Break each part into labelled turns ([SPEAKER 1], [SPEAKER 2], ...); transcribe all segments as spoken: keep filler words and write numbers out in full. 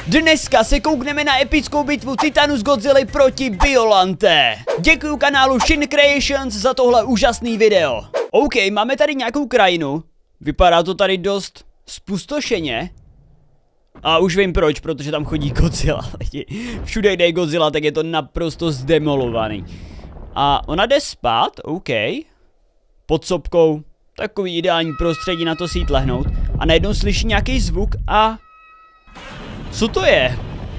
[SPEAKER 1] Dneska se koukneme na epickou bitvu Titanus Godzilla proti Biolante. Děkuju kanálu Shin Creations za tohle úžasný video. OK, máme tady nějakou krajinu. Vypadá to tady dost spustošeně. A už vím proč, protože tam chodí Godzilla. Všude jde Godzilla, tak je to naprosto zdemolovaný. A ona jde spát, OK. Pod sopkou. Takový ideální prostředí na to si jít lehnout. A najednou slyší nějaký zvuk a... Co to je?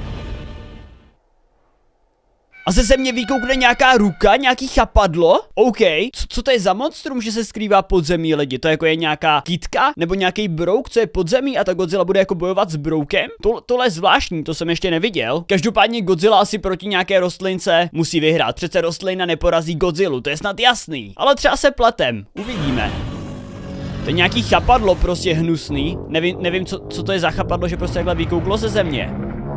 [SPEAKER 1] A ze země vykoukne nějaká ruka, nějaký chapadlo? OK. Co, co to je za monstrum, že se skrývá pod zemí, lidi? To jako je nějaká kytka? Nebo nějaký brouk, co je pod zemí a ta Godzilla bude jako bojovat s broukem? To, tohle je zvláštní, to jsem ještě neviděl. Každopádně Godzilla asi proti nějaké rostlince musí vyhrát. Přece rostlina neporazí Godzillu, to je snad jasný. Ale třeba se pletem, uvidíme. To je nějaký chapadlo prostě hnusný. Nevím, nevím co, co to je za chapadlo, že prostě takhle vykouklo ze země.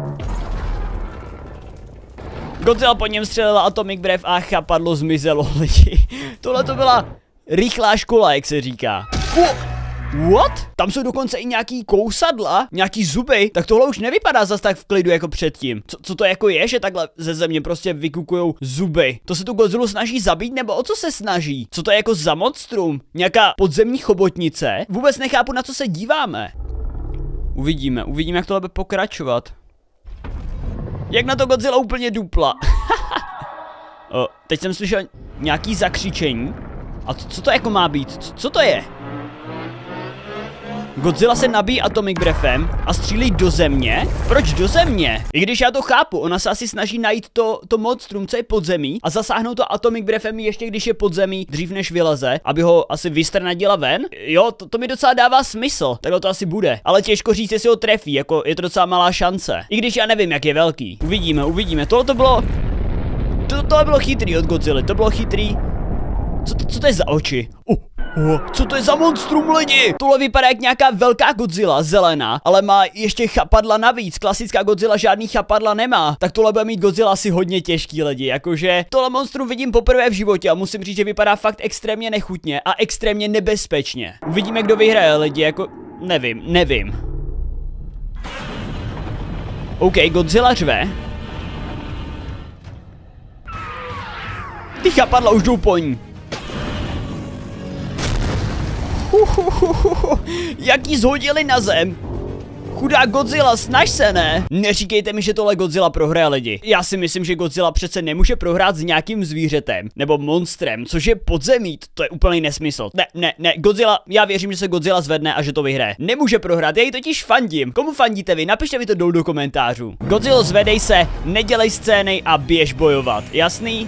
[SPEAKER 1] Godzilla po něm střelila Atomic Breath a chapadlo zmizelo, lidi. Tohle to byla rychlá škola, jak se říká. Oh, what? Tam jsou dokonce i nějaký kousadla, nějaký zuby. Tak tohle už nevypadá zas tak v klidu jako předtím. Co, co to jako je, že takhle ze země prostě vykukujou zuby? To se tu Godzillu snaží zabít, nebo o co se snaží? Co to je jako za monstrum? Nějaká podzemní chobotnice? Vůbec nechápu, na co se díváme. Uvidíme, uvidíme, jak tohle bude pokračovat. Jak na to Godzilla úplně dupla. O, teď jsem slyšel nějaký zakřičení. A to, co to jako má být? Co, co to je? Godzilla se nabíjí Atomic Breathem a střílí do země? Proč do země? I když já to chápu, ona se asi snaží najít to, to monstrum, co je pod zemí a zasáhnout to Atomic Breathem ještě když je pod zemí, dřív než vyleze, aby ho asi vystrnadila ven. Jo, to, to mi docela dává smysl, takhle to asi bude. Ale těžko říct, jestli ho trefí, jako je to docela malá šance. I když já nevím, jak je velký. Uvidíme, uvidíme. Tohle to bylo... To, tohle bylo chytrý od Godzilla, to bylo chytrý. Co, co to je za oči? Uh. Oh, co to je za monstrum, lidi? Tohle vypadá jak nějaká velká Godzilla, zelená, ale má ještě chapadla navíc. Klasická Godzilla žádný chapadla nemá. Tak tohle bude mít Godzilla asi hodně těžký, lidi. Jakože tohle monstrum vidím poprvé v životě a musím říct, že vypadá fakt extrémně nechutně a extrémně nebezpečně. Uvidíme, kdo vyhraje, lidi, jako... Nevím, nevím. OK, Godzilla řve. Ty chapadla už jdou po ní. Uhuhuhu, jak jí zhodili na zem. Chudá Godzilla, snaž se, ne? Neříkejte mi, že tohle Godzilla prohraje, lidi. Já si myslím, že Godzilla přece nemůže prohrát s nějakým zvířetem nebo monstrem, což je podzemí. To je úplný nesmysl. Ne, ne, ne, Godzilla, já věřím, že se Godzilla zvedne a že to vyhraje. Nemůže prohrát, já jí totiž fandím. Komu fandíte vy? Napište mi to dolů do komentářů. Godzilla, zvedej se, nedělej scény a běž bojovat. Jasný?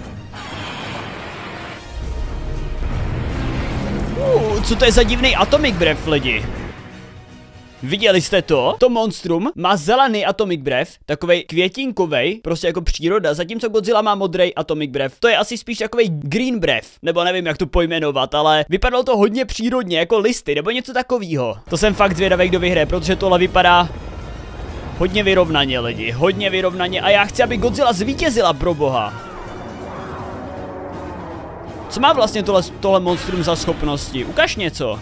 [SPEAKER 1] Uh, co to je za divný Atomic Breath, lidi? Viděli jste to? To monstrum má zelený Atomic Breath, takovej květinkovej, prostě jako příroda, zatímco Godzilla má modrý Atomic Breath. To je asi spíš takovej Green Breath, nebo nevím, jak to pojmenovat, ale vypadalo to hodně přírodně, jako listy, nebo něco takového. To jsem fakt zvědavý, kdo vyhraje, protože tohle vypadá hodně vyrovnaně, lidi, hodně vyrovnaně a já chci, aby Godzilla zvítězila, pro boha. Co má vlastně tohle, tohle monstrum za schopnosti? Ukaž něco.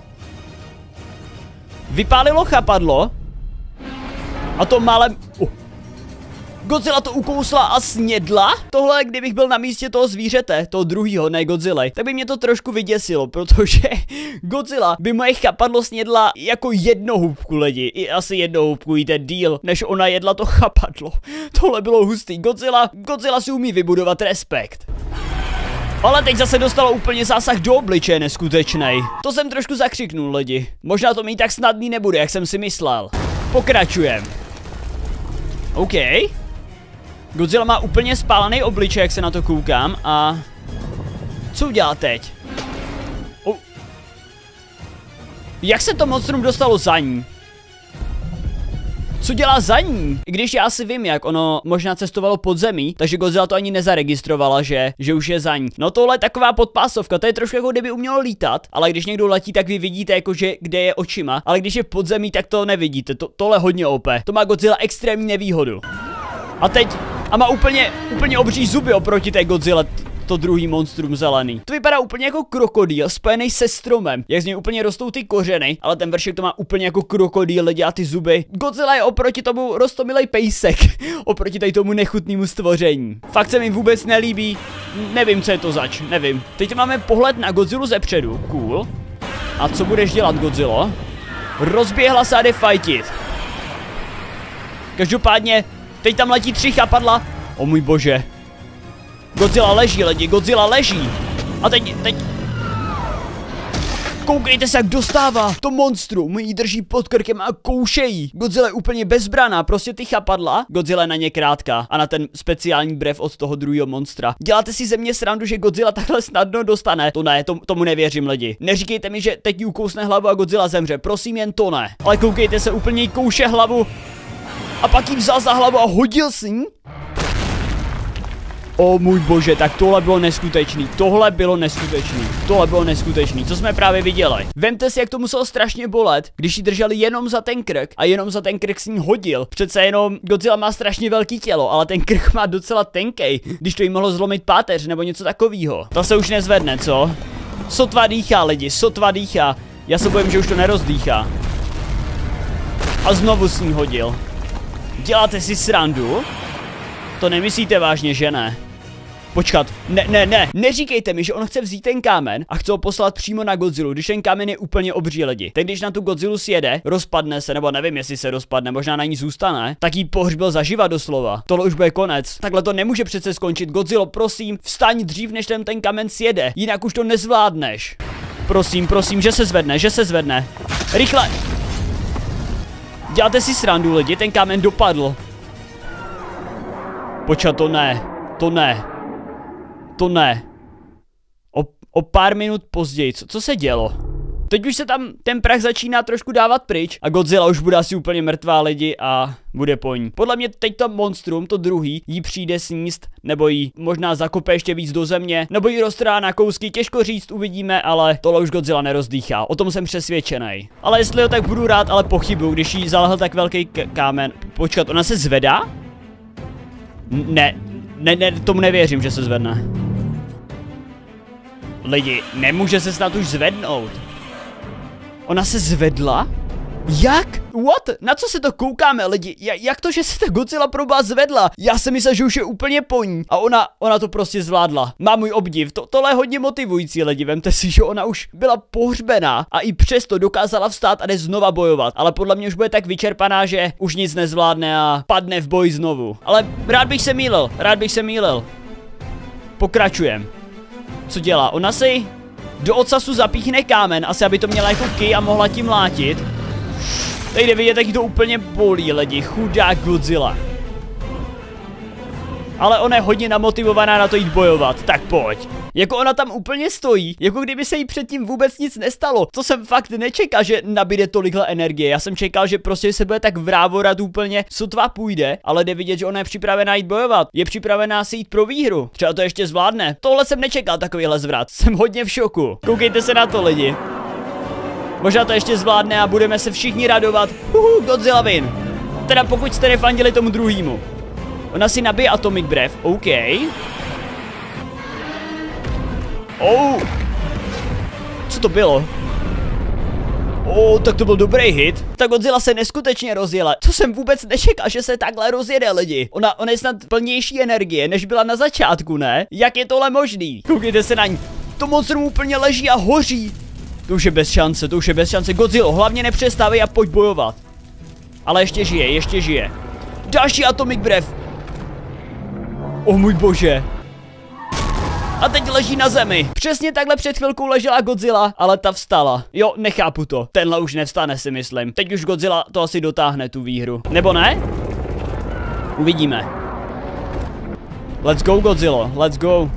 [SPEAKER 1] Vypálilo chapadlo. A to málem... Uh. Godzilla to ukousla a snědla? Tohle, kdybych byl na místě toho zvířete, toho druhýho, ne Godzilla, tak by mě to trošku vyděsilo, protože Godzilla by moje chapadlo snědla jako jednohubku, lidi. I asi jednohubku jde díl, než ona jedla to chapadlo. Tohle bylo hustý. Godzilla, Godzilla si umí vybudovat respekt. Ale teď zase dostalo úplně zásah do obličeje neskutečnej. To jsem trošku zakřiknul, lidi. Možná to mít tak snadný nebude, jak jsem si myslel. Pokračujem. OK. Godzilla má úplně spálený obličej, jak se na to koukám a... Co udělá teď? Oh. Jak se to monstrum dostalo za ní? Co dělá za ní? I když já asi vím, jak ono možná cestovalo pod zemí, takže Godzilla to ani nezaregistrovala, že, že už je za ní. No tohle je taková podpásovka, to je trošku jako kdyby umělo lítat, ale když někdo letí, tak vy vidíte jakože kde je očima, ale když je pod zemí, tak to nevidíte, to, tohle hodně O P. To má Godzilla extrémní nevýhodu. A teď, a má úplně, úplně obří zuby oproti té Godzilla. to druhý monstrum zelený. To vypadá úplně jako krokodýl spojený se stromem, jak z něj úplně rostou ty kořeny, ale ten vršek to má úplně jako krokodýl, lidi, a ty zuby. Godzilla je oproti tomu roztomilej pejsek, oproti tady tomu nechutnému stvoření. Fakt se mi vůbec nelíbí, nevím, co je to zač, nevím. Teď máme pohled na Godzillu zepředu, cool. A co budeš dělat, Godzilla? Rozběhla se a jde fightit. Každopádně, teď tam letí tři chapadla. O můj bože. Godzilla leží, lidi, Godzilla leží. A teď, teď... Koukejte se, jak dostává. To monstrum jí drží pod krkem a koušejí. Godzilla je úplně bezbraná, prostě ty chapadla. Godzilla je na ně krátká a na ten speciální brev od toho druhého monstra. Děláte si ze mě srandu, že Godzilla takhle snadno dostane? To ne, tom, tomu nevěřím, lidi. Neříkejte mi, že teď jí ukousne hlavu a Godzilla zemře, prosím, jen to ne. Ale koukejte se, úplně jí kouše hlavu. A pak jí vzal za hlavu a hodil si ní. O můj bože, tak tohle bylo neskutečný, tohle bylo neskutečný, tohle bylo neskutečný, co jsme právě viděli. Vemte si, jak to muselo strašně bolet, když ji drželi jenom za ten krk a jenom za ten krk s ní hodil. Přece jenom Godzilla má strašně velký tělo, ale ten krk má docela tenkej, když to jí mohlo zlomit páteř nebo něco takového. To se už nezvedne, co? Sotva dýchá, lidi, sotva dýchá. Já se bojím, že už to nerozdýchá. A znovu s ní hodil. Děláte si srandu? To nemyslíte vážně, že ne? Počkat, ne, ne, ne, neříkejte mi, že on chce vzít ten kámen a chce ho poslat přímo na Godzillu, když ten kámen je úplně obří, lidi. Tak když na tu Godzillu sjede, rozpadne se, nebo nevím, jestli se rozpadne, možná na ní zůstane, tak jí pohřbil zaživa doslova. Tohle už bude konec. Takhle to nemůže přece skončit. Godzillo, prosím, vstaň dřív, než ten, ten kámen sjede, jinak už to nezvládneš. Prosím, prosím, že se zvedne, že se zvedne. Rychle. Děláte si srandu, lidi, ten kámen dopadl. Počkat, to ne, to ne. To ne. O, o pár minut později, co, co se dělo? Teď už se tam ten prach začíná trošku dávat pryč a Godzilla už bude asi úplně mrtvá, lidi, a bude po ní. Podle mě teď to monstrum, to druhý, jí přijde sníst, nebo jí možná zakope ještě víc do země, nebo jí roztrhá na kousky, těžko říct, uvidíme, ale tohle už Godzilla nerozdýchá, o tom jsem přesvědčený. Ale jestli ho tak budu rád, ale pochybuju, když jí zalehl tak velký kámen. Počkat, ona se zvedá? Ne, ne, ne, tomu nevěřím, že se zvedne. Lidi, nemůže se snad už zvednout. Ona se zvedla? Jak? What? Na co se to koukáme, lidi? Ja, jak to, že se ta Godzilla proba zvedla? Já jsem myslel, že už je úplně po ní. A ona, ona to prostě zvládla. Má můj obdiv. To, tohle je hodně motivující, lidi. Vemte si, že ona už byla pohřbená a i přesto dokázala vstát a jde znova bojovat. Ale podle mě už bude tak vyčerpaná, že už nic nezvládne a padne v boji znovu. Ale rád bych se mýlil, rád bych se mýlil. Pokračujem. Co dělá? Ona si do ocasu zapíchne kámen, asi aby to měla jako kij a mohla tím mlátit. Tady jde vidět, jak jí to úplně bolí, lidi, chudák Godzilla. Ale ona je hodně namotivovaná na to jít bojovat, tak pojď. Jako ona tam úplně stojí, jako kdyby se jí předtím vůbec nic nestalo. To jsem fakt nečekal, že nabíde tolikhle energie. Já jsem čekal, že prostě se bude tak vrávorat úplně, sotva půjde, ale jde vidět, že ona je připravená jít bojovat. Je připravená si jít pro výhru. Třeba to ještě zvládne. Tohle jsem nečekal, takovýhle zvrat. Jsem hodně v šoku. Koukejte se na to, lidi. Možná to ještě zvládne a budeme se všichni radovat. Uhu, Godzilla win. Teda pokud jste nefandili tomu druhýmu. Ona si nabije Atomic Breath, OK. Oh. Co to bylo? Oh, tak to byl dobrý hit. Ta Godzilla se neskutečně rozjela. To jsem vůbec nečekal, že se takhle rozjede, lidi. Ona, ona je snad plnější energie, než byla na začátku, ne? Jak je tohle možný? Koukejte se na ní. To monstrum úplně leží a hoří. To už je bez šance, to už je bez šance. Godzilla, hlavně nepřestávej a pojď bojovat. Ale ještě žije, ještě žije. Další Atomic Breath. O můj bože. A teď leží na zemi. Přesně takhle před chvilkou ležela Godzilla, ale ta vstala. Jo, nechápu to. Tenhle už nevstane, si myslím. Teď už Godzilla to asi dotáhne, tu výhru. Nebo ne? Uvidíme. Let's go, Godzilla, let's go.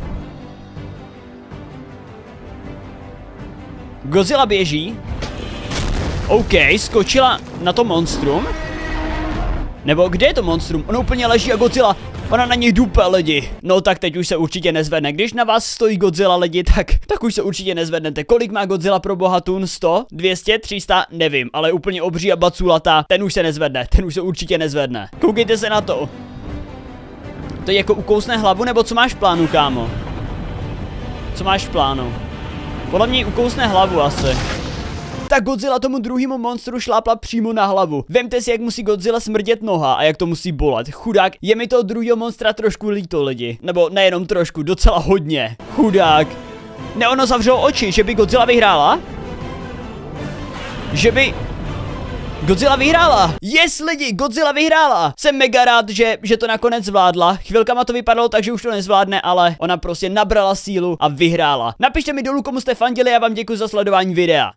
[SPEAKER 1] Godzilla běží. OK, skočila na to monstrum. Nebo kde je to monstrum? Ono úplně leží a Godzilla, ona na něj dupe, lidi. No tak teď už se určitě nezvedne. Když na vás stojí Godzilla, lidi, tak, tak už se určitě nezvednete. Kolik má Godzilla pro boha tun? sto? dvě stě? tři sta? Nevím, ale úplně obří a baculatá. Ten už se nezvedne, ten už se určitě nezvedne. Koukejte se na to. To je jako ukousne hlavu, nebo co máš v plánu, kámo? Co máš v plánu? Podle mě ukousne hlavu asi. Ta Godzilla tomu druhému monstru šlápla přímo na hlavu. Vemte si, jak musí Godzilla smrdět noha a jak to musí bolet. Chudák, je mi toho druhého monstra trošku líto, lidi. Nebo nejenom trošku, docela hodně. Chudák. Ne, ono zavřelo oči, že by Godzilla vyhrála? Že by... Godzilla vyhrála! Yes, lidi, Godzilla vyhrála! Jsem mega rád, že, že to nakonec zvládla. Chvilkama to vypadalo tak, že už to nezvládne, ale ona prostě nabrala sílu a vyhrála. Napište mi dolů, komu jste fandili, já vám děkuji za sledování videa.